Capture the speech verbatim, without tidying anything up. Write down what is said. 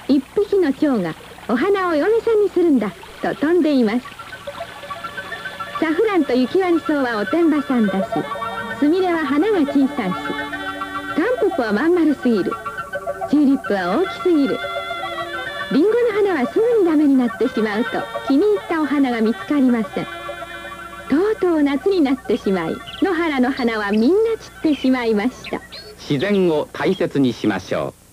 一匹の蝶がお花を嫁さんにするんだと飛んでいます。サフランと雪割草はおてんばさんだし、スミレは花が小さいし、タンポポはまん丸すぎる。チューリップは大きすぎる。リンゴの花はすぐにダメになってしまうと気に入ったお花が見つかりません。とうとう夏になってしまい、野原の花はみんな散ってしまいました。 自然を大切にしましょう。